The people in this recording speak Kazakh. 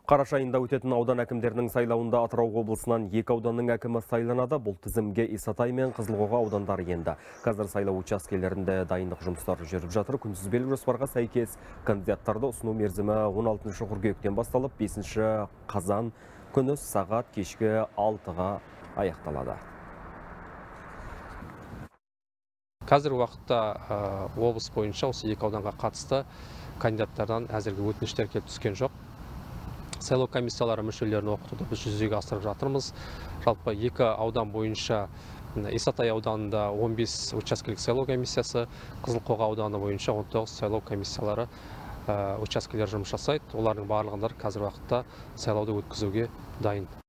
Қараша айында өтетін аудан әкімдерінің сайлауында Атырау облысынан 2 ауданның әкімі сайланады. Бұл тізімге Исатай мен Қызылқоға аудандары енді. Қазір сайлау учаскелерінде дайындық жұмыстары жүріп жатыр. Күнтізбелік жоспарға сәйкес кандидаттарды ұсыну мерзімі 16 қыркүйектен басталып, 5 қазан күні сағат кешкі 6-ға аяқталады. Қазір уақытта облыс бойынша осы 2 ауданға қатысты кандидаттардан әзірге өтініштер келіп түскен жоқ. Сайлау комиссиялары мүшелерін оқытуды біз жүзеге асырып жатырмыз. Жалпы 2 аудан бойынша Исатай ауданында 15 учаскелік сайлау комиссиясы, Қызылқоға ауданы бойынша 19 сайлау комиссиялары учаскелер жұмыс жасайды. Олардың барлығында қазір уақытта сайлауды өткізуге дайын.